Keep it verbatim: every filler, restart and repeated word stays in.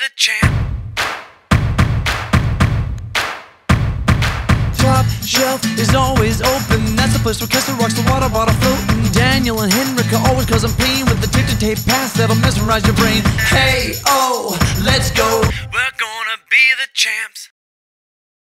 the champ. Top shelf is always open. That's the place where Kessler rocks the water bottle floating. Daniel and Henrik are always causing pain with the tick-to-tape pass that'll mesmerize your brain. Hey, oh, let's go. We're gonna be the champs.